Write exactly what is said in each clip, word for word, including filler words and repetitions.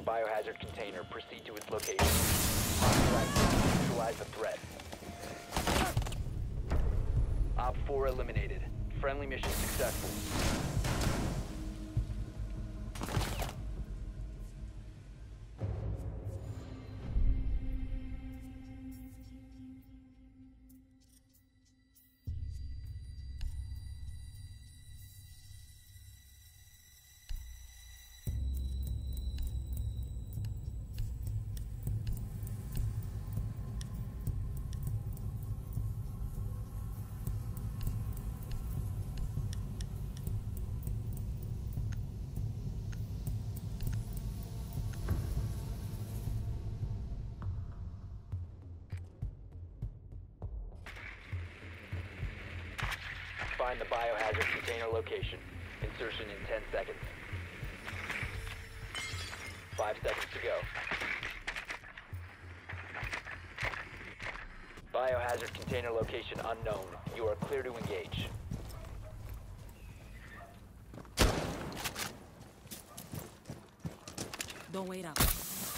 biohazard container. Proceed to its location. Right, neutralize the threat. Op four eliminated. Friendly mission successful. Find the biohazard container location. Insertion in ten seconds. Five seconds to go. Biohazard container location unknown. You are clear to engage. Don't wait up.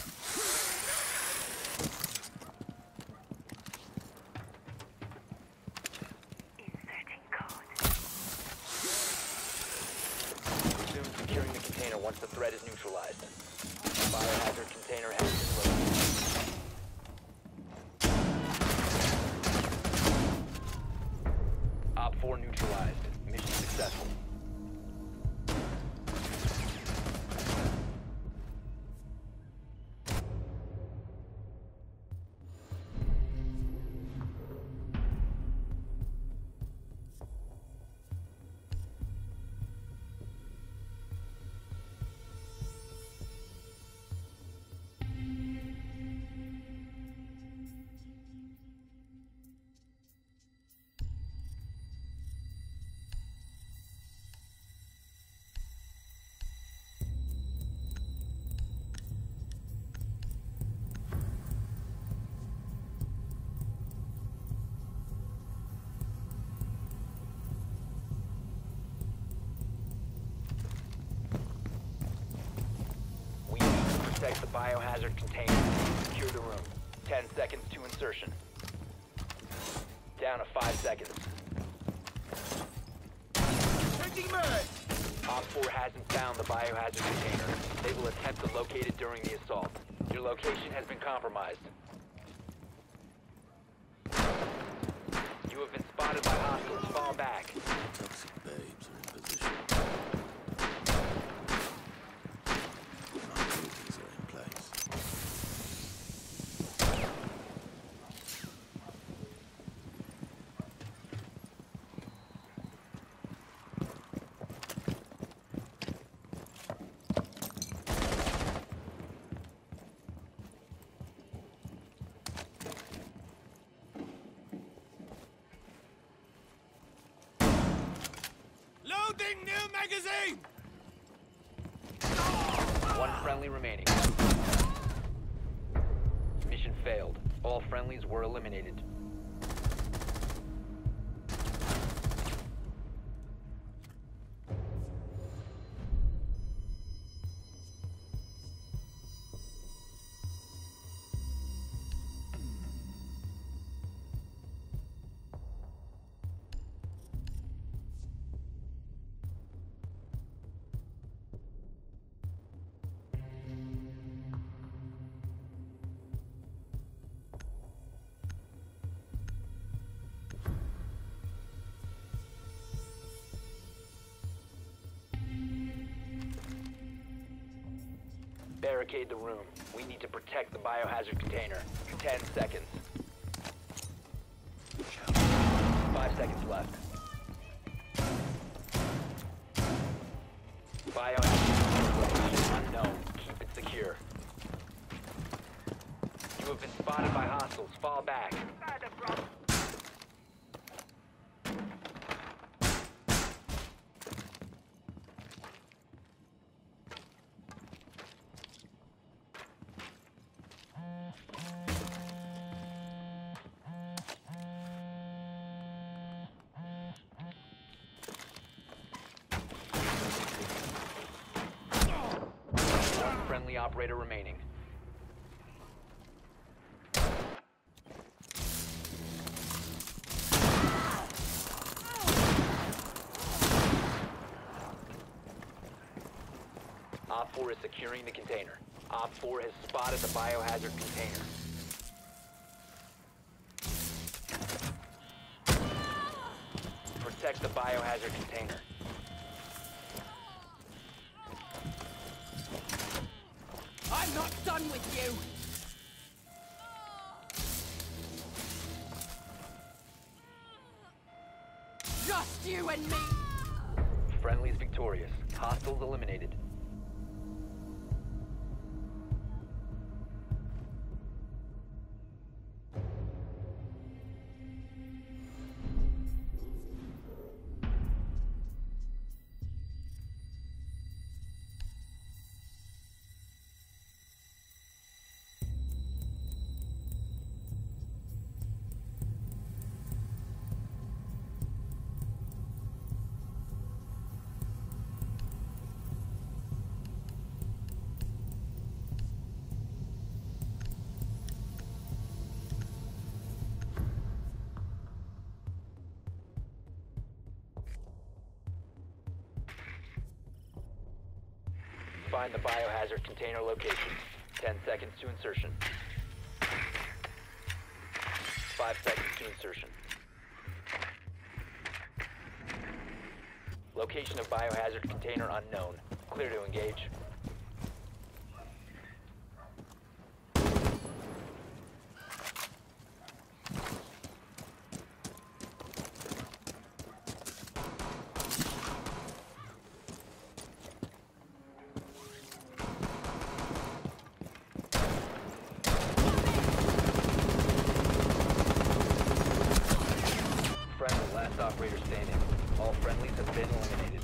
Securing the container once the threat is neutralized. Biohazard container has been located. Op four neutralized. Mission successful. Protect the biohazard container. Secure the room. Ten seconds to insertion. Down to five seconds. Taking mine! Op four hasn't found the biohazard container. They will attempt to locate it during the assault. Your location has been compromised. You have been spotted by hostiles. Fall back. Toxic babes are in position. Are in place. Loading new magazine! One friendly remaining. Mission failed. All friendlies were eliminated. Barricade the room. We need to protect the biohazard container. Ten seconds. Five seconds left. Biohazard location unknown. Keep it secure. You have been spotted by hostiles. Fall back. friendly operator remaining. Op four is securing the container. Op four has spotted the biohazard container. Protect the biohazard container. I'm not done with you! Just you and me! Friendly's victorious. Hostiles eliminated. Find the biohazard container location. Ten seconds to insertion. Five seconds to insertion. Location of biohazard container unknown. Clear to engage. Friendly, last operator standing. All friendlies have been eliminated.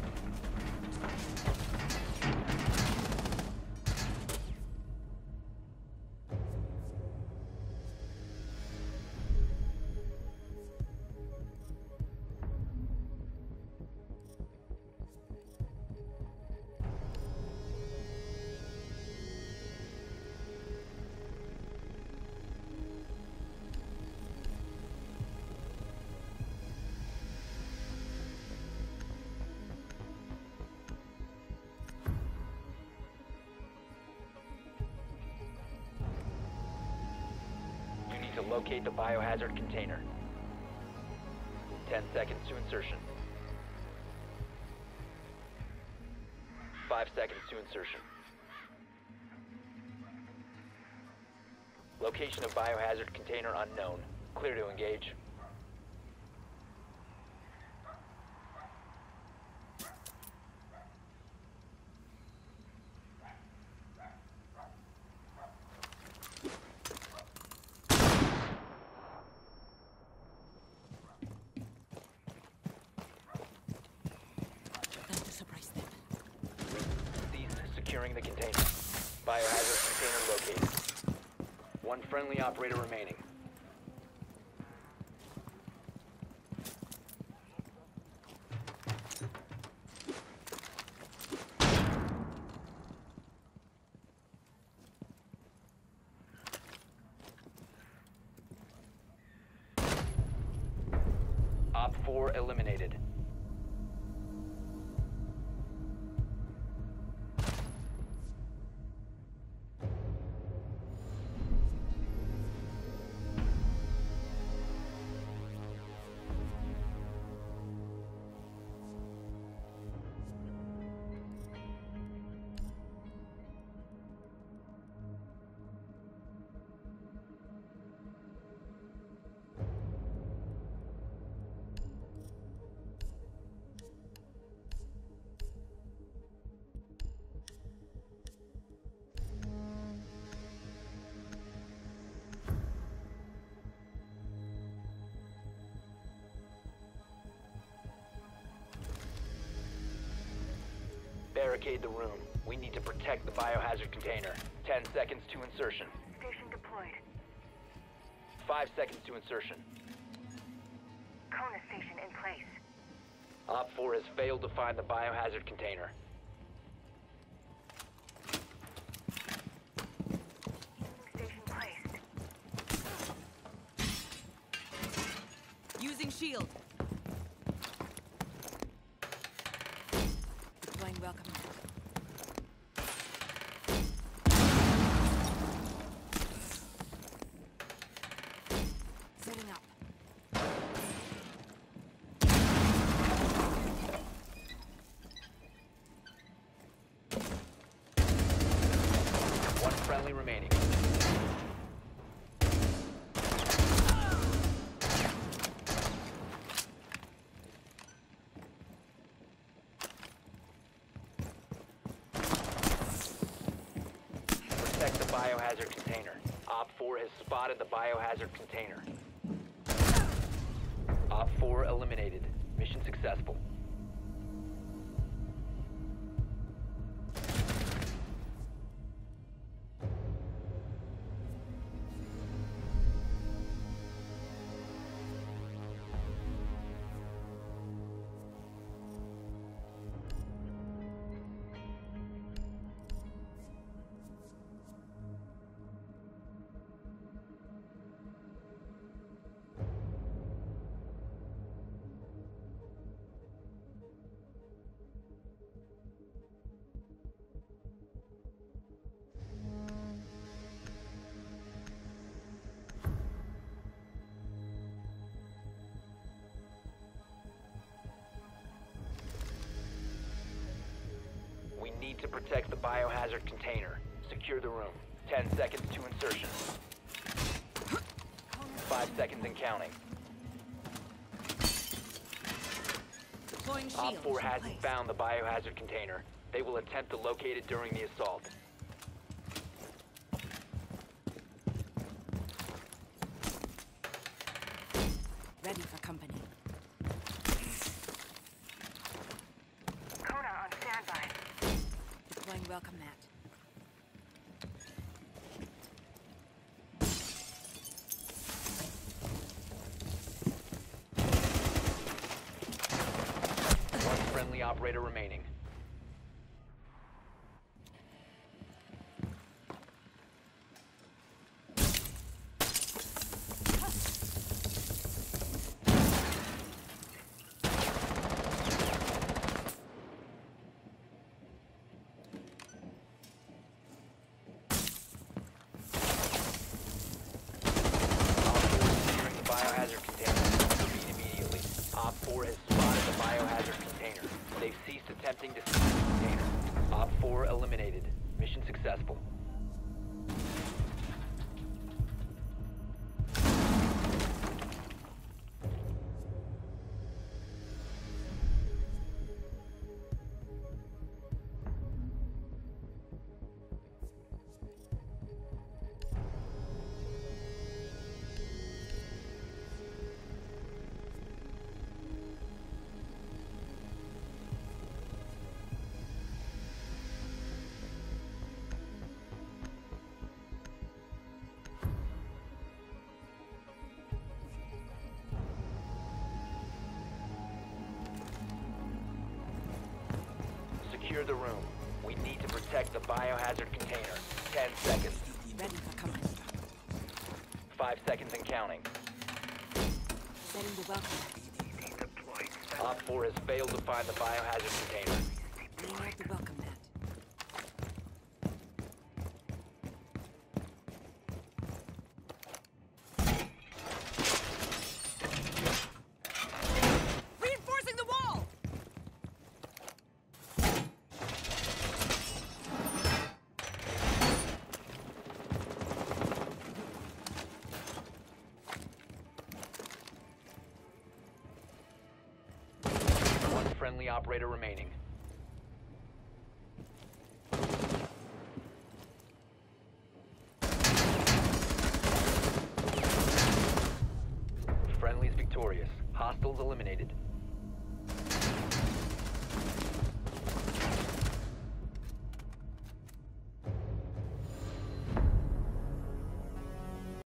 To locate the biohazard container. Ten seconds to insertion. Five seconds to insertion. Location of biohazard container unknown. Clear to engage. Securing the container. Biohazard container located. One friendly operator remaining. Op four eliminated. Barricade the room. We need to protect the biohazard container. Ten seconds to insertion. Station deployed. Five seconds to insertion. Kona station in place. Op four has failed to find the biohazard container. shield. Deploying welcome mat. Setting up. One friendly remaining. Protect the biohazard container. Op four has spotted the biohazard container. Op four eliminated. Mission successful. We need to protect the biohazard container. Secure the room. Ten seconds to insertion. Five seconds and counting. Deploying shield. Op four in hasn't place. found the biohazard container. They will attempt to locate it during the assault. Ready for company. Kona on standby. Deploying welcome mat. One friendly operator remaining. Biohazard container. Proceed immediately. Op four has spotted the biohazard container. They've ceased attempting to seize the container. Op four eliminated. Mission successful. Secure the room. We need to protect the biohazard container. Ten seconds. Ready for company. Five seconds and counting. Setting the welcome mat. Op four has failed to find the biohazard container. Laying out the welcome mat. Reinforcing the wall! One friendly operator remaining. Friendly's victorious. Hostiles eliminated.